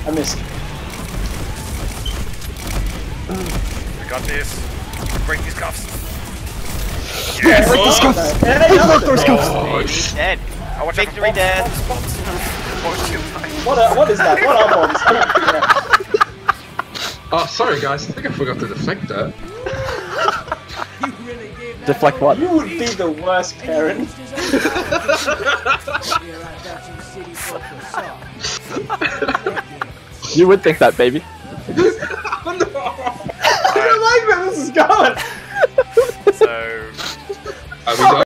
I missed. We got this. Break these cuffs. Yes! Break those cuffs! Hey, I those cuffs! Oh, dead. Victory dead. What is that? What are bombs? I don't care. Oh, sorry guys, I think I forgot to deflect that. Deflect what? You would be the worst parent. You would think that, baby. I don't like where this is going! So... Are we done?